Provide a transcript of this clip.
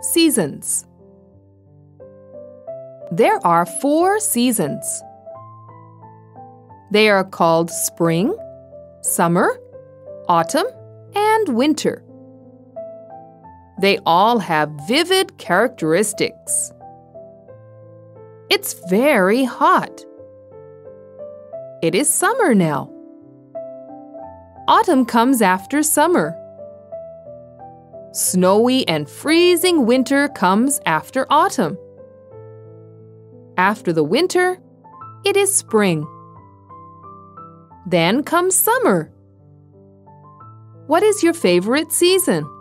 seasons. There are 4 seasons. They are called spring, summer, autumn, and winter. They all have vivid characteristics. It's very hot. It is summer now. Autumn comes after summer. Snowy and freezing winter comes after autumn. After the winter, it is spring. Then comes summer. What is your favorite season?